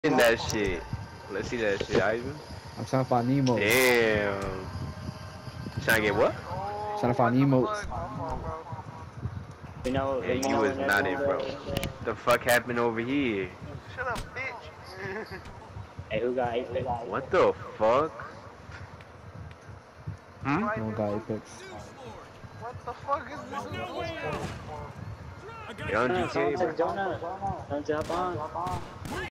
In that shit. Let's see that shit, Ivan. I'm trying to find Nemo. Damn. Trying to get what? Trying to Oh, find what the emotes. fuck? My fault, bro. Yeah, you was not it, bro. The fuck happened over here? Shut up, bitch. What the fuck? Hmm? Right, No guy Nemo? Apex. What the fuck is this Nemo shit? You're on GTA, bro.